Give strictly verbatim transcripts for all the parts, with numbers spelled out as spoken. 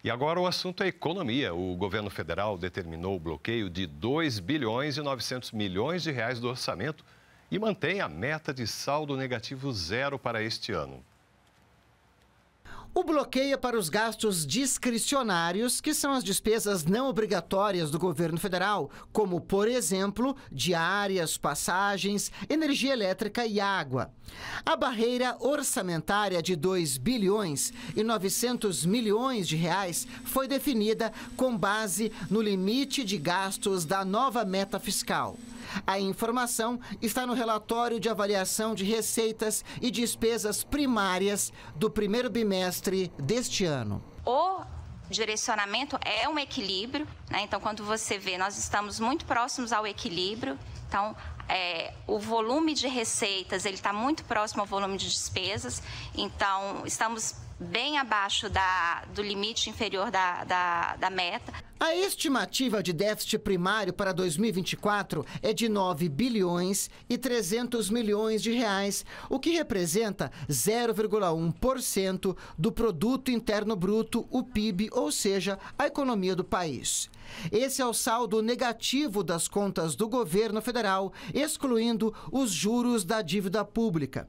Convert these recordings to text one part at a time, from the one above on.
E agora o assunto é economia. O governo federal determinou o bloqueio de dois bilhões e novecentos milhões de reais do orçamento e mantém a meta de saldo negativo zero para este ano. O bloqueio é para os gastos discricionários, que são as despesas não obrigatórias do governo federal, como, por exemplo, diárias, passagens, energia elétrica e água. A barreira orçamentária de dois bilhões e novecentos milhões de reais foi definida com base no limite de gastos da nova meta fiscal. A informação está no relatório de avaliação de receitas e despesas primárias do primeiro bimestre deste ano. O direcionamento é um equilíbrio, né? Então, quando você vê, nós estamos muito próximos ao equilíbrio. Então, é, o volume de receitas ele está muito próximo ao volume de despesas. Então, estamos bem abaixo da, do limite inferior da, da, da meta. A estimativa de déficit primário para dois mil e vinte e quatro é de nove bilhões e trezentos milhões de reais, o que representa zero vírgula um por cento do Produto Interno Bruto, o P I B, ou seja, a economia do país. Esse é o saldo negativo das contas do governo federal, excluindo os juros da dívida pública.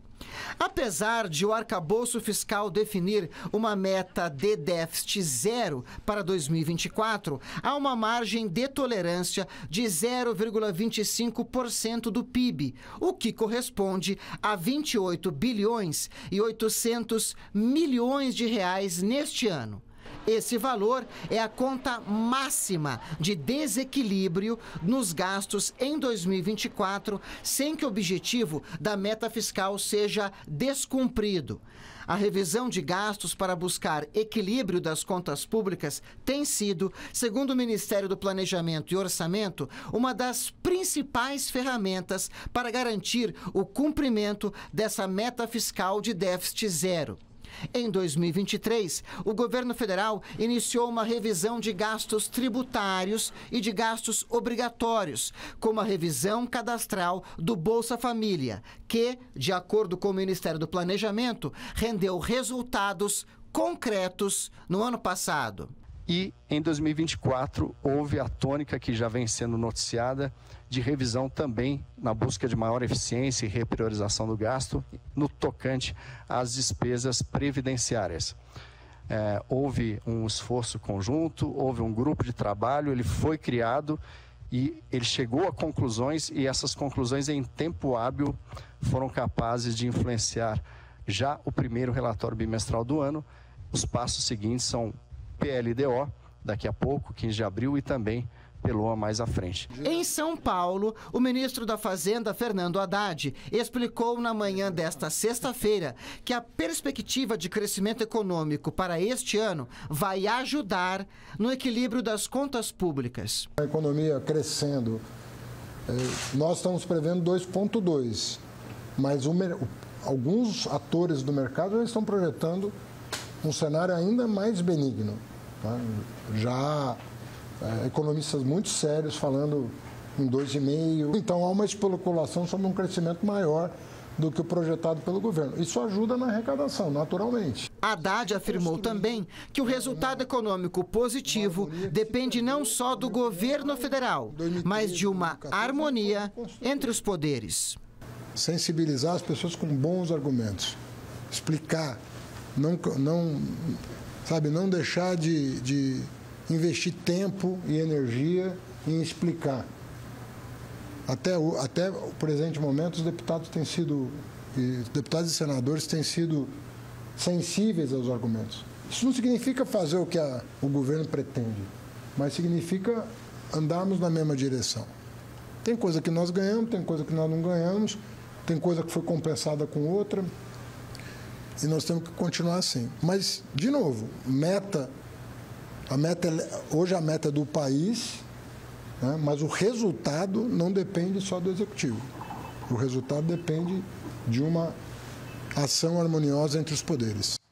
Apesar de o arcabouço fiscal definir uma meta de déficit zero para dois mil e vinte e quatro, há uma margem de tolerância de zero vírgula vinte e cinco por cento do P I B, o que corresponde a vinte e oito bilhões e oitocentos milhões de reais neste ano. Esse valor é a conta máxima de desequilíbrio nos gastos em dois mil e vinte e quatro, sem que o objetivo da meta fiscal seja descumprido. A revisão de gastos para buscar equilíbrio das contas públicas tem sido, segundo o Ministério do Planejamento e Orçamento, uma das principais ferramentas para garantir o cumprimento dessa meta fiscal de déficit zero. Em dois mil e vinte e três, o governo federal iniciou uma revisão de gastos tributários e de gastos obrigatórios, como a revisão cadastral do Bolsa Família, que, de acordo com o Ministério do Planejamento, rendeu resultados concretos no ano passado. E em dois mil e vinte e quatro houve a tônica que já vem sendo noticiada de revisão também na busca de maior eficiência e repriorização do gasto no tocante às despesas previdenciárias. É, houve um esforço conjunto, houve um grupo de trabalho, ele foi criado e ele chegou a conclusões e essas conclusões em tempo hábil foram capazes de influenciar já o primeiro relatório bimestral do ano. Os passos seguintes são P L D O, daqui a pouco, quinze de abril, e também P L O A mais à frente. Em São Paulo, o ministro da Fazenda, Fernando Haddad, explicou na manhã desta sexta-feira que a perspectiva de crescimento econômico para este ano vai ajudar no equilíbrio das contas públicas. A economia crescendo, nós estamos prevendo dois vírgula dois, mas o, alguns atores do mercado já estão projetando um cenário ainda mais benigno. Tá? Já é, economistas muito sérios falando em dois vírgula cinco. Então há uma especulação sobre um crescimento maior do que o projetado pelo governo. Isso ajuda na arrecadação, naturalmente. Haddad afirmou também que o resultado econômico positivo depende não só do governo federal, mas de uma harmonia entre os poderes. Sensibilizar as pessoas com bons argumentos, explicar. Não, não, sabe, não deixar de, de investir tempo e energia em explicar. Até o, até o presente momento, os deputados têm sido, os deputados e senadores têm sido sensíveis aos argumentos. Isso não significa fazer o que a, o governo pretende, mas significa andarmos na mesma direção. Tem coisa que nós ganhamos, tem coisa que nós não ganhamos, tem coisa que foi compensada com outra. E nós temos que continuar assim. Mas, de novo, meta, a meta hoje a meta é do país, né, mas o resultado não depende só do executivo. O resultado depende de uma ação harmoniosa entre os poderes.